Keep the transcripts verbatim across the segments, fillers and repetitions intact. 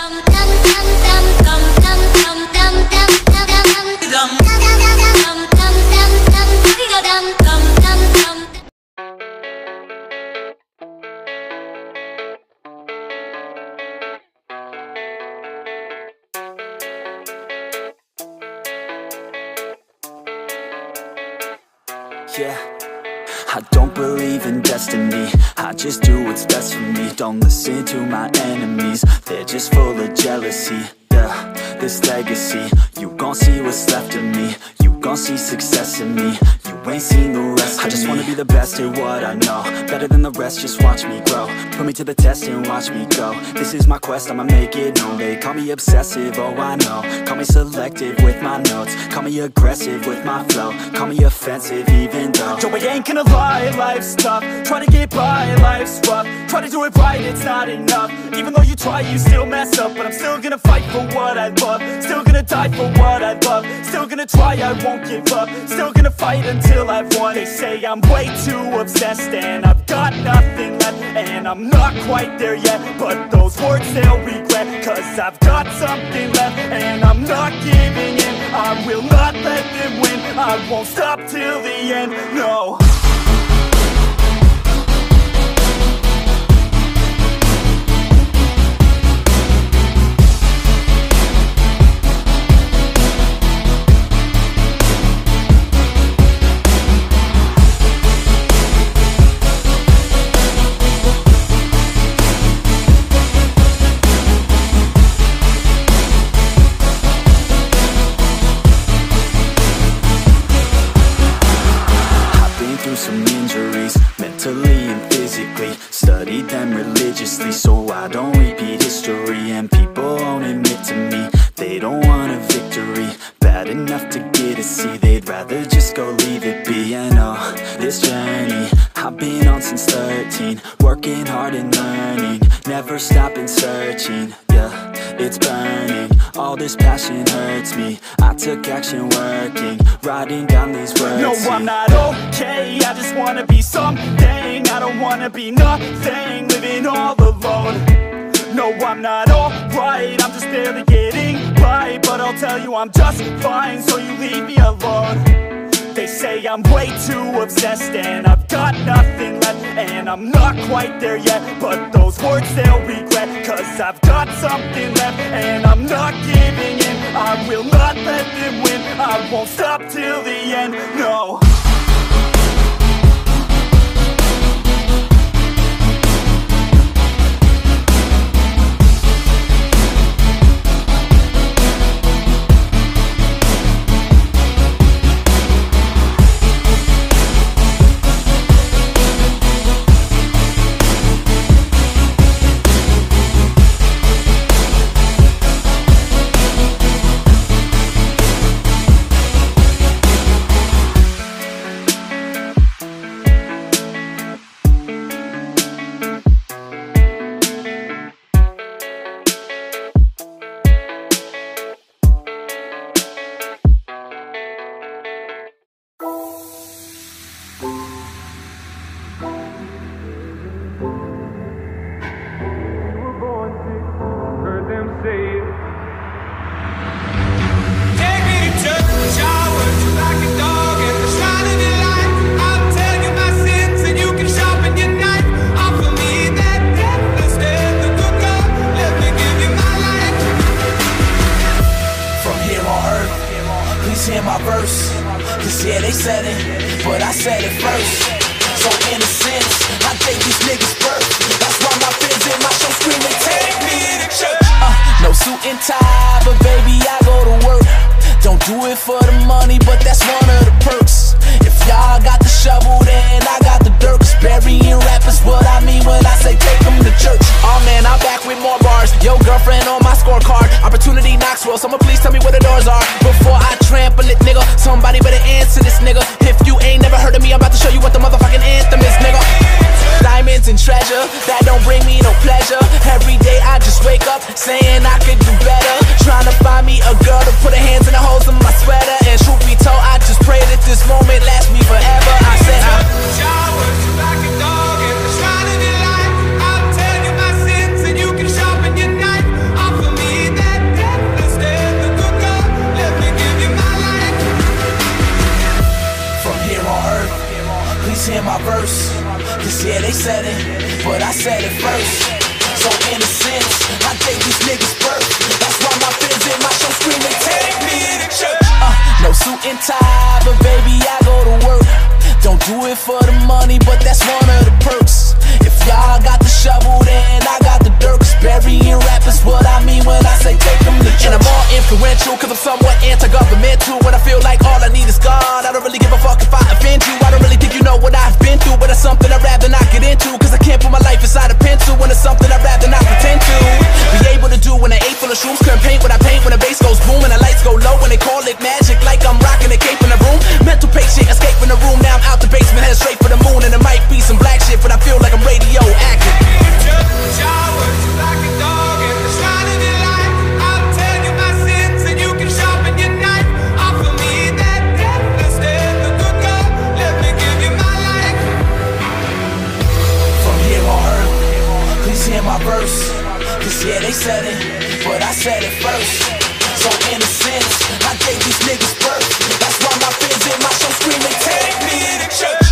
Yeah, I don't believe in destiny, I just do what's best for me. Don't listen to my enemies, they're just full of jealousy. Yeah, this legacy, you gon' see what's left of me. You gon' see success in me, you ain't seen the rest of me. I just wanna be the best at what I know, better than the rest, just watch me grow. Put me to the test and watch me go. This is my quest, I'ma make it known. They call me obsessive, oh I know. Call me selective with my notes, call me aggressive with my flow, call me offensive even though Yo, I ain't gonna lie, life's tough. Try to get by, life's rough. Try to do it right, it's not enough. Even though you try, you still mess up. But I'm still gonna fight for what I love, still gonna die for what I love, still gonna try, I won't give up, still gonna fight until I've won. They say I'm way too obsessed and I've got nothing left, and I'm not quite there yet, but those words they'll regret, cause I've got something left and I'm not giving in. I will not let them win, I won't stop till the end, no. Some injuries, mentally and physically. Studied them religiously so I don't repeat history. And people won't admit to me they don't want a victory bad enough to get a C. They'd rather just go leave it be. I know this journey I've been on since thirteen, working hard and learning, never stopping searching. Yeah, it's burning, all this passion hurts me. I took action working, writing down these words. No, I'm not okay, I just wanna be something. I don't wanna be nothing, living all alone. No, I'm not alright, I'm just barely getting by. But I'll tell you I'm just fine, so you leave me alone. They say I'm way too obsessed and I've got nothing left, and I'm not quite there yet, but those words they'll regret, cause I've got something left and I'm not giving in. I will not let them win, I won't stop till the end, no. Hear my verse, cause yeah, they said it, but I said it first. So in a sense, I take these niggas birth. That's why my fans in my show screaming, take me to church. Uh, no suit and tie, but baby, I go to work. Don't do it for the money, but that's one of the perks. If y'all got the shovel, then I got the dirt. Cause burying rappers what I mean when I say take them to church. Oh man, I'm back with more bars. Yo, girlfriend on my scorecard. Opportunity Knoxville, someone please tell me where the doors are before I trample it, nigga. Somebody better answer this, nigga. If you ain't never heard of me, I'm about to show you what the motherfucking anthem is, nigga. Diamonds and treasure, that don't bring me no pleasure. Every day I just wake up saying I could do better. Trying to find me a girl to put her hands in the holes of my sweater. And truth be told, I just pray that this moment lasts me forever. I said I shower you like a dog and trying to be like, I'll tell you my sins and you can sharpen your knife. Offer me influential, cause I'm somewhat anti-governmental. When I feel like all I need is God, I don't really give a fuck if I offend you. I don't really think you know what I've been through, but it's something I'd rather not get into, cause I can't put my life inside a pencil, when it's something I'd rather not pretend to be able to do. When I ate full of shrooms, couldn't paint what I paint, when the bass goes boom and the lights go low, when they call it magic, like I'm rocking a cape in the room. Mental patient, escape from the room, now I'm out the basement, headed straight for the moon. And it might be some black shit, but I feel like I'm radioactive. Hear my verse, cause yeah, they said it, but I said it first. So in a sense, I gave these niggas birth. That's why my fans in my show screaming, take me to church.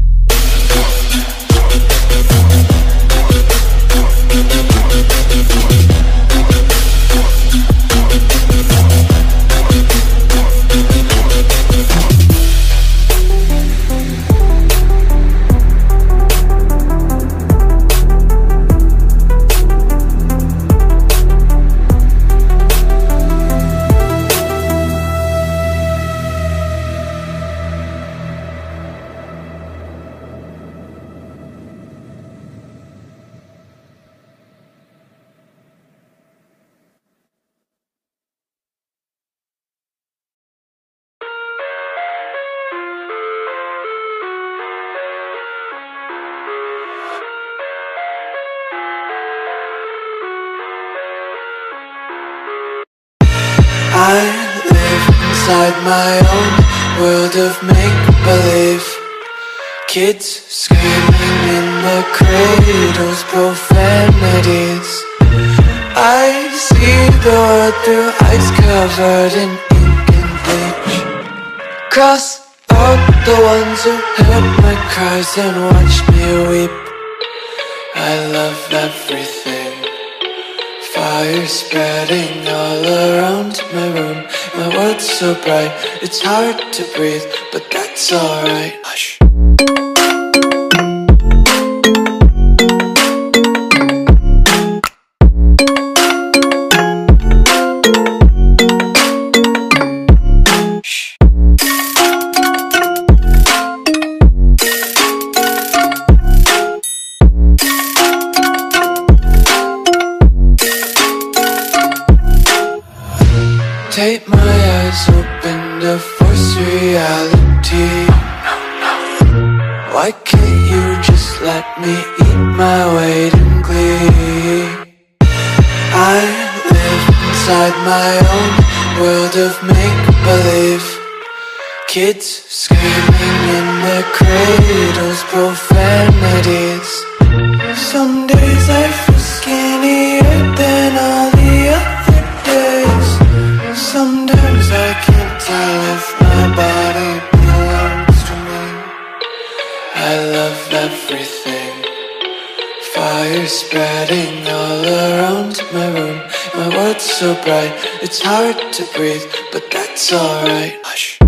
I live inside my own world of make-believe. Kids screaming in their cradles, profanities. I see the world through eyes covered in ink and bleach. Cross out the ones who heard my cries and watched me weep. I love everything. Fire spreading all around my room. My world's so bright, it's hard to breathe, but that's alright. Hush. Tape my eyes open to force reality. Why can't you just let me eat my weight in glee? I live inside my own world of make-believe. Kids screaming in their cradles, profanities. Some days I feel skinnier than all the other days. Sometimes I can't tell if my body belongs to me. I love everything. Fire spreading all around my room. My world's so bright, it's hard to breathe, but that's alright. Hush.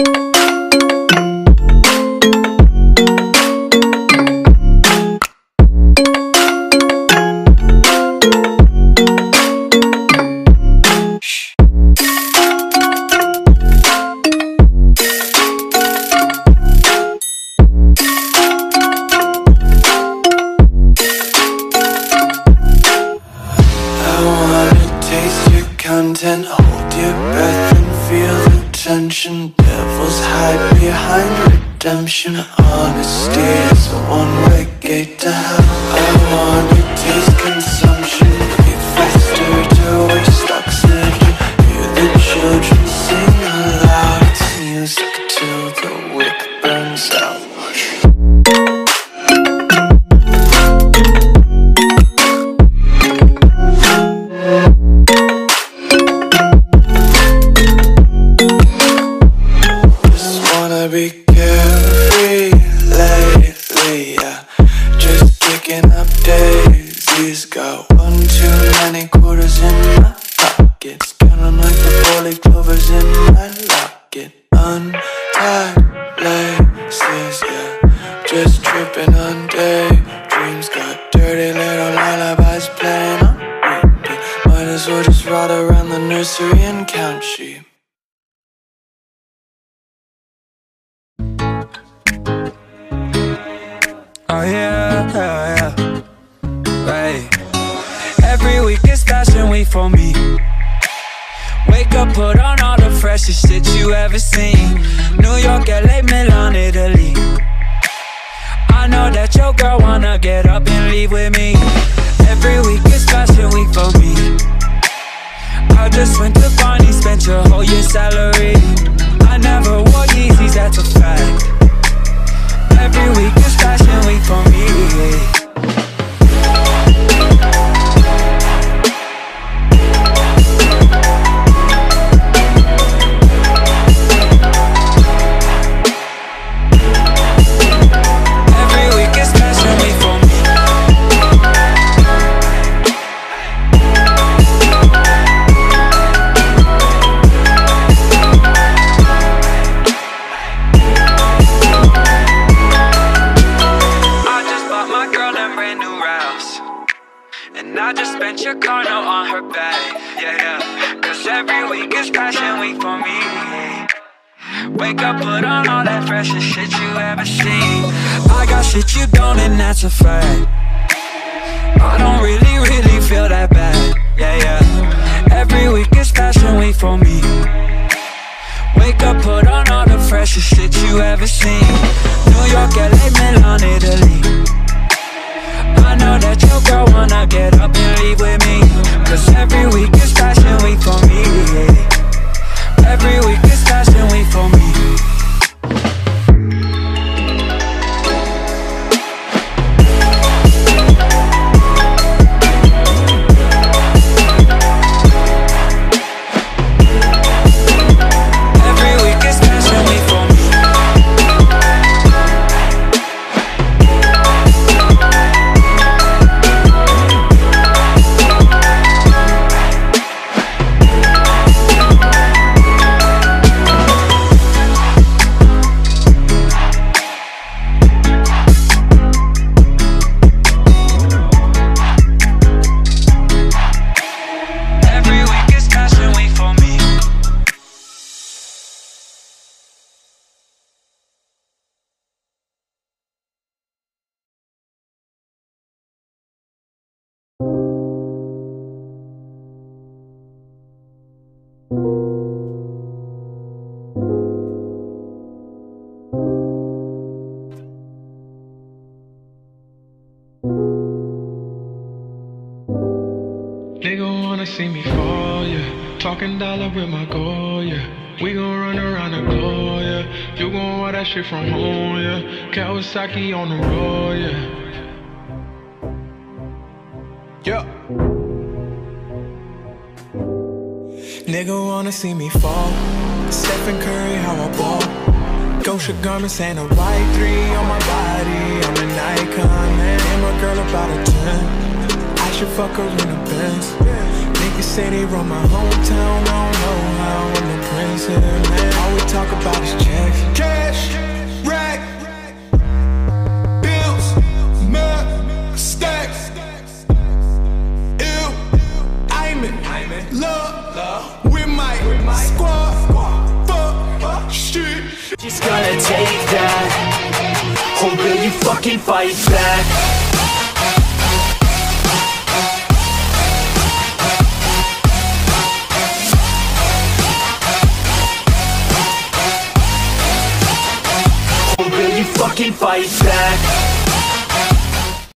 Content, hold your breath and feel the tension. Devils hide behind redemption. Honesty is a one-way gate to hell. I wanna taste consumption. Breathe faster to waste oxygen. Hear the children sing aloud. It's music till the wick burns out. Be carefree lately, yeah. Just picking up daisies. Got one, two years, we'll just ride around the nursery and count sheep. Oh yeah, yeah, yeah. Right. Every week is fashion week for me. Wake up, put on all the freshest shit you ever seen. New York, L A, Milan, Italy. I know that your girl wanna get up and leave with me. Every week is fashion week for me. I just went to Barney, spent your whole year's salary. I never wore Yeezys, that's a fact. Every week is fashion week for me. Your car note on her back, yeah, yeah. Cause every week is fashion week for me. Wake up, put on all that freshest shit you ever seen. I got shit you don't, and that's a fact. I don't really, really feel that bad, yeah, yeah. Every week is fashion week for me. Wake up, put on all the freshest shit you ever seen. New York, L A, Milan, Italy. I know that your girl wanna get up and leave with me. Cause every week is fashion week for me. Every week is fashion week for me. Nigga wanna see me fall, yeah. Talking dollar with my goal, yeah. We gon' run around the globe, yeah. You gon' want that shit from home, yeah. Kawasaki on the road, yeah. Yeah. Nigga wanna see me fall. Stephen Curry, how I ball. Gosha garments and a white three on my body. I'm an icon, man. And my girl about a ten. I should fuck her in a Benz. Niggas say they run my hometown. I don't know how I'm the prince of the man. All we talk about is checks. Cash, rack, bills, map, stacks. Ew, I'm in love with my squad. Fuck, shit. Just gonna take that, or will you fucking fight back? Fucking fight back.